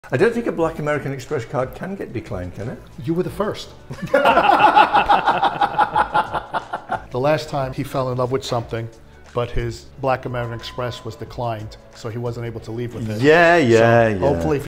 I don't think a Black American Express card can get declined, can it? You were the first. The last time he fell in love with something, but his Black American Express was declined, so he wasn't able to leave with it. Yeah. Hopefully, if